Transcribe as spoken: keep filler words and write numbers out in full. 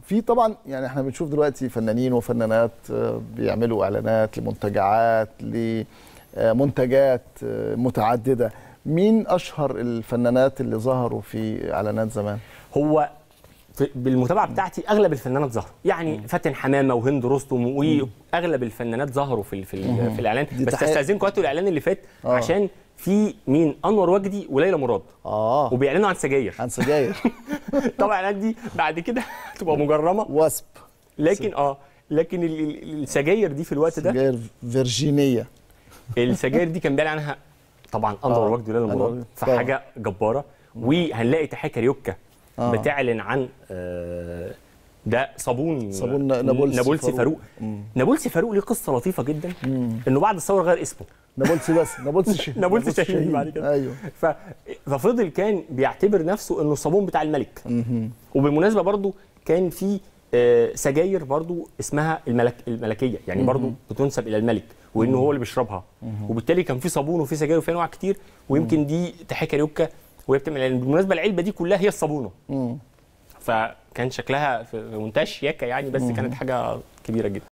في طبعا يعني احنا بنشوف دلوقتي فنانين وفنانات بيعملوا اعلانات لمنتجعات لمنتجات متعدده. مين اشهر الفنانات اللي ظهروا في اعلانات زمان؟ هو بالمتابعه بتاعتي اغلب الفنانات ظهروا، يعني فاتن حمامه وهند رستم واغلب الفنانات ظهروا في في, في الاعلان. بس استاذنكم هاتوا الاعلان اللي فات آه. عشان في مين؟ انور وجدي وليلى مراد اه وبيعلنوا عن سجاير عن سجاير طبعا الاعلانات دي بعد كده هتبقى مجرمه وسب، لكن اه لكن السجاير دي في الوقت ده سجاير فيرجينيه السجاير دي كان بيعلن عنها طبعا انور آه. وجدي وليلى مراد، فحاجه جباره. وهنلاقي تحية كاريوكا آه. بتعلن عن آه ده صابون صابون نابلسي, نابلسي فاروق. نابلسي فاروق ليه قصه لطيفه جدا، مم. انه بعد الثوره غير اسمه نابلسي بس نابلسي شهيد نابلسي شهيد بعد كده. ايوه ف... ففضل كان بيعتبر نفسه انه الصابون بتاع الملك. مم. وبالمناسبه برضو كان في آه سجاير برضو اسمها الملك الملكيه، يعني برضو بتنسب الى الملك وانه هو اللي بيشربها. مم. وبالتالي كان في صابون وفي سجاير وفي انواع كتير، ويمكن دي تحية كاريوكا وهي بتعمل. يعني بالمناسبه العلبه دي كلها هي الصابونه. مم. فكان شكلها في منتهى الشياكه يعني، بس مم. كانت حاجه كبيره جدا.